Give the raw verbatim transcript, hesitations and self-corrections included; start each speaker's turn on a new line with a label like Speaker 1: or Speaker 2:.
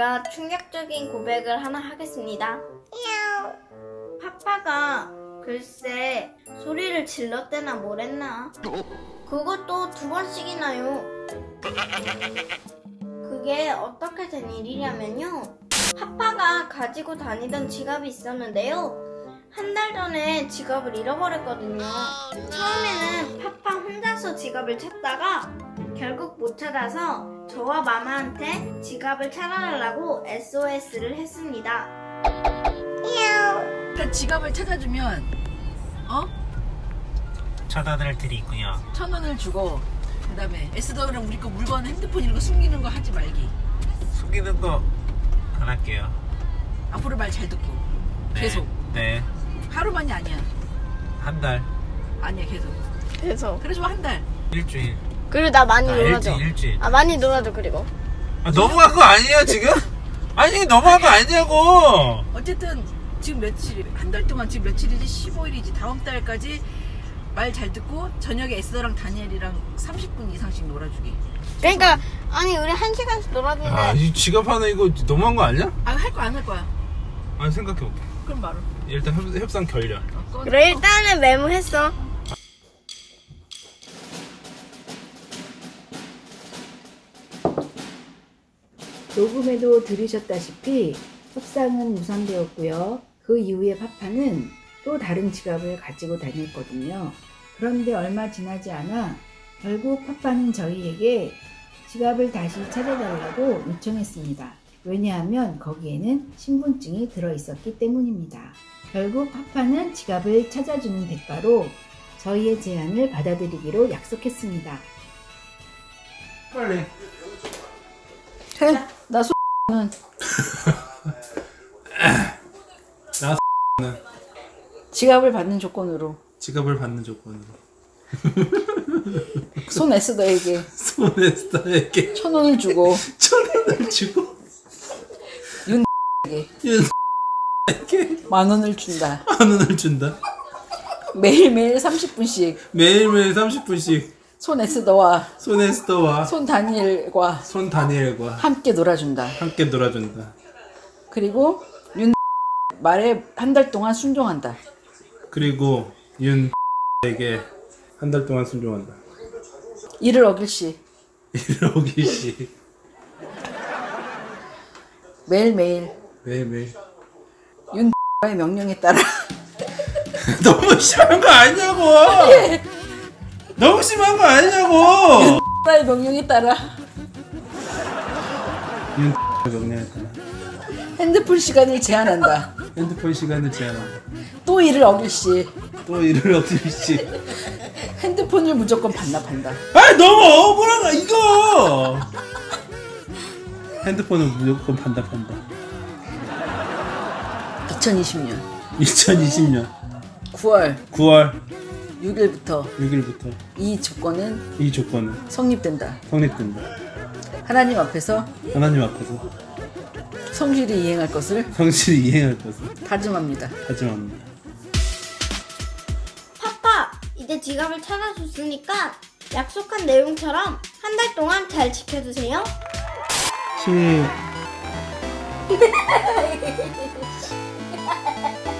Speaker 1: 제가 충격적인 고백을 하나 하겠습니다. 파파가 글쎄 소리를 질렀대나 뭐랬나. 그것도 두 번씩이나요. 그게 어떻게 된 일이냐면요. 파파가 가지고 다니던 지갑이 있었는데요. 한 달 전에 지갑을 잃어버렸거든요. 처음에는 파파 혼자서 지갑을 찾다가 결국 못 찾아서 저와 마마한테 지갑을 찾아달라고 에스오에스를 했습니다.
Speaker 2: 그러니까 지갑을 찾아주면 어?
Speaker 3: 찾아드릴 테리 있고요.
Speaker 2: 천 원을 주고 그 다음에 에스더랑 우리 거 물건 핸드폰 이런 거 숨기는 거 하지 말기.
Speaker 3: 숨기는 거 안 할게요.
Speaker 2: 앞으로 말 잘 듣고
Speaker 3: 네.
Speaker 2: 계속.
Speaker 3: 네.
Speaker 2: 하루만이 아니야.
Speaker 3: 한 달.
Speaker 2: 아니야 계속.
Speaker 1: 계속.
Speaker 2: 그래서 한 달.
Speaker 3: 일주일.
Speaker 1: 그리고 나 많이
Speaker 3: 아,
Speaker 1: 놀아줘.
Speaker 3: 일주일, 일주일.
Speaker 1: 아 많이 놀아줘. 그리고
Speaker 3: 아, 너무한 거 아니에요 지금? 아니 너무한 거 아니냐고.
Speaker 2: 어쨌든 지금 며칠 한 달 동안 지금 며칠이지? 십오 일이지. 다음 달까지 말 잘 듣고 저녁에 에스더랑 다니엘이랑 삼십 분 이상씩 놀아주기.
Speaker 1: 그러니까 아니 우리 한 시간씩 놀아주는데.
Speaker 3: 아, 이 지갑 하나 이거 너무한 거 아니야?
Speaker 2: 아 할 거 안 할 거야.
Speaker 3: 아니 생각해볼게.
Speaker 2: 그럼 말어.
Speaker 3: 일단 협, 협상 결렬.
Speaker 2: 어, 꺼-
Speaker 1: 그래 일단은 메모했어.
Speaker 4: 녹음에도 들으셨다시피 협상은 무산되었고요. 그 이후에 파파는 또 다른 지갑을 가지고 다녔거든요. 그런데 얼마 지나지 않아 결국 파파는 저희에게 지갑을 다시 찾아달라고 요청했습니다. 왜냐하면 거기에는 신분증이 들어있었기 때문입니다. 결국 파파는 지갑을 찾아주는 대가로 저희의 제안을 받아들이기로 약속했습니다.
Speaker 3: 빨리.
Speaker 4: 해. 나 소... 는
Speaker 3: 나 는
Speaker 4: 지갑을 받는 조건으로
Speaker 3: 지갑을 받는 조건으로.
Speaker 4: 손 에스더에게
Speaker 3: 손에스더에게
Speaker 4: 천 원을 주고
Speaker 3: 천 원을 주고
Speaker 4: 윤
Speaker 3: 윤에게
Speaker 4: 만 원을 준다.
Speaker 3: 만 원을 준다.
Speaker 4: 매일매일 삼십 분씩
Speaker 3: 매일매일 삼십 분씩
Speaker 4: 손 에스더와
Speaker 3: 손에스더와
Speaker 4: 손 다니엘과
Speaker 3: 손 다니엘과
Speaker 4: 함께 놀아준다.
Speaker 3: 함께 놀아준다.
Speaker 4: 그리고 윤 말에 한 달 동안 순종한다.
Speaker 3: 그리고 윤에게 한 달 동안 순종한다.
Speaker 4: 이를 어길 시
Speaker 3: 이러기 씨
Speaker 4: 매일매일
Speaker 3: 매일매일
Speaker 4: 윤의 명령에 따라
Speaker 3: 너무 심한 거 아니냐고. 너무 심한 거 아니냐고.
Speaker 4: 윤의 명령에 따라
Speaker 3: 윤 명령에 따라
Speaker 4: 핸드폰 시간을 제한한다.
Speaker 3: 핸드폰 시간을 제한한다.
Speaker 4: 또 이를 어길 시
Speaker 3: 또 이를 어길 씨.
Speaker 4: 핸드폰을 무조건 반납한다.
Speaker 3: 아 너무 억울하다 이거. 핸드폰은 무조건 반납한다.
Speaker 4: 이천이십 년
Speaker 3: 이천이십 년
Speaker 4: 구월
Speaker 3: 구월
Speaker 4: 육 일부터
Speaker 3: 육 일부터
Speaker 4: 이 조건은
Speaker 3: 이 조건은
Speaker 4: 성립된다.
Speaker 3: 성립된다.
Speaker 4: 하나님 앞에서
Speaker 3: 하나님 앞에서
Speaker 4: 성실히 이행할 것을
Speaker 3: 성실히 이행할 것을
Speaker 4: 다짐합니다.
Speaker 3: 다짐합니다.
Speaker 1: 파파 이제 지갑을 찾아줬으니까 약속한 내용처럼 한 달 동안 잘 지켜주세요.
Speaker 3: 시